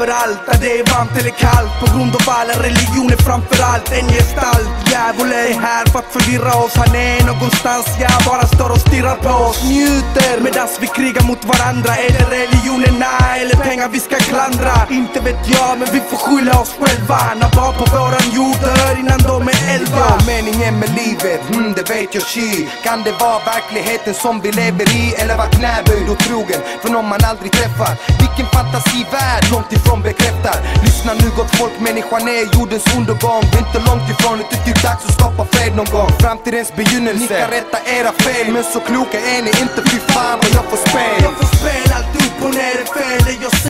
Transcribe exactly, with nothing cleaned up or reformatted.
överallt, där det är varmt eller kallt. På grund av alla religioner framförallt. En gestalt, djävulen är här för att förvirra oss. Han är någonstans, jag bara står och stirrar på oss. Njuter medans vi krigar mot varandra. Är det religionerna eller pengar vi ska klandra? Inte vet jag, men vi får skylla oss själva. När var på våran jord dör innan de är elva. Ja, meningen med livet, mm, det vet jag tji. Kan det vara verkligheten som vi lever i? Eller var knäböjd och trogen för någon man aldrig träffar? Vilken fantasivärld, långt ifrån bekräftar. Lyssna nu gott folk, människan är jordens undergång. Inte långt ifrån, det är typ dags att skapa fred någon gång. Framtidens begynnelse, ni ska rätta era fel. Men så kloka är ni inte, fy fan vad jag får spel. Jag får spel, allt upp och ner är fel, det jag